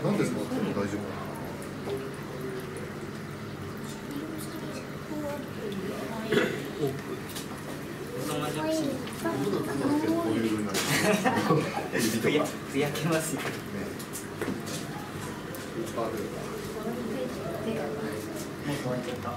なんで触っても大丈夫なの？ オープン。そんなじゃし。ふやけますよ。もう乾いちゃった。